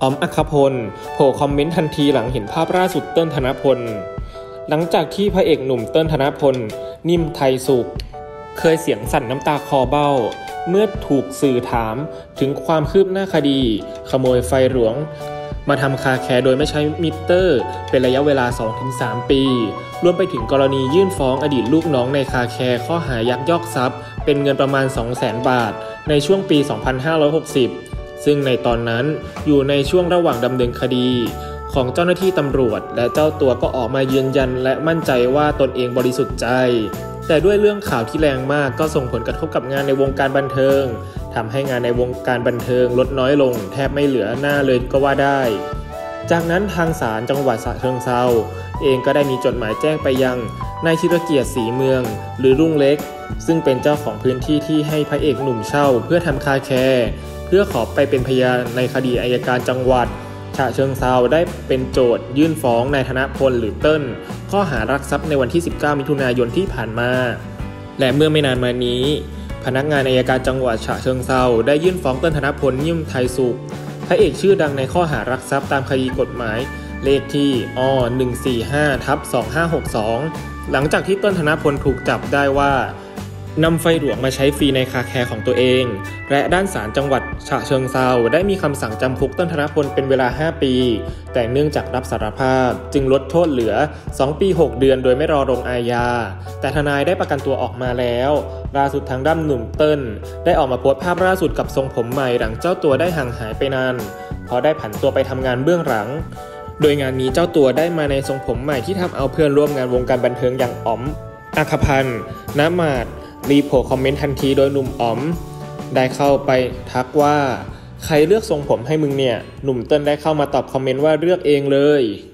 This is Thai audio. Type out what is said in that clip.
อ๋อมอัครพลโผล่คอมเมนต์ทันทีหลังเห็นภาพล่าสุดเติ้ลธนพลหลังจากที่พระเอกหนุ่มเติ้ลธนพลนิ่มไทยสุขเคยเสียงสั่นน้ำตาคลอเบ้าเมื่อถูกสื่อถามถึงความคืบหน้าคดีขโมยไฟหลวงมาทำคาแคร์โดยไม่ใช้มิเตอร์เป็นระยะเวลา 2-3 ปีรวมไปถึงกรณียื่นฟ้องอดีตลูกน้องในคาแคร์ข้อหายักยอกทรัพย์เป็นเงินประมาณ 200,000 บาทในช่วงปี 2560 ซึ่งในตอนนั้นอยู่ในช่วงระหว่างดำเนินคดีของเจ้าหน้าที่ตำรวจและเจ้าตัวก็ออกมายืนยันและมั่นใจว่าตนเองบริสุทธิ์ใจแต่ด้วยเรื่องข่าวที่แรงมากก็ส่งผลกระทบกับงานในวงการบันเทิงทำให้งานในวงการบันเทิงลดน้อยลงแทบไม่เหลือหน้าเลยก็ว่าได้จากนั้นทางศาลจังหวัดฉะเชิงเทราเองก็ได้มีจดหมายแจ้งไปยังนายธีรเกียรติศรีเมืองหรือรุ่งเล็กซึ่งเป็นเจ้าของพื้นที่ที่ให้พระเอกหนุ่มเช่าเพื่อทำคาแคร์เพื่อขอไปเป็นพยานในคดีอัยการจังหวัดฉะเชิงเทราได้เป็นโจทยื่นฟ้องนายธนพลหรือเติ้ลข้อหารักทรัพย์ในวันที่ 19 มิถุนายนที่ผ่านมาและเมื่อไม่นานมานี้พนักงานอัยการจังหวัดฉะเชิงเทราได้ยื่นฟ้องเติ้ลธนพลนิ่มไทยสุขพระเอกชื่อดังในข้อหารักทรัพย์ตามคดีกฎหมายเลขที่145/2562หลังจากที่เติ้ลธนพลถูกจับได้ว่านำไฟหลวงมาใช้ฟรีในคาแคร์ของตัวเองและด้านศาลจังหวัดฉะเชิงเทราได้มีคำสั่งจำคุกเติ้ลธนพลเป็นเวลา 5 ปีแต่เนื่องจากรับสารภาพจึงลดโทษเหลือ 2 ปี 6 เดือนโดยไม่รอลงอาญาแต่ทนายได้ประกันตัวออกมาแล้วล่าสุดทางด้านหนุ่มเติ้ลได้ออกมาโพสต์ภาพล่าสุดกับทรงผมใหม่หลังเจ้าตัวได้ห่างหายไปนานเพราะได้ผันตัวไปทำงานเบื้องหลังโดยงานนี้เจ้าตัวได้มาในทรงผมใหม่ที่ทำเอาเพื่อนร่วมงานวงการบันเทิงอย่างอ๋อมอัครพันธ์ณมาศรีโผล่คอมเมนต์ทันทีโดยหนุ่มอ๋อมได้เข้าไปทักว่าใครเลือกทรงผมให้มึงเนี่ยหนุ่มเติ้ลได้เข้ามาตอบคอมเมนต์ว่าเลือกเองเลย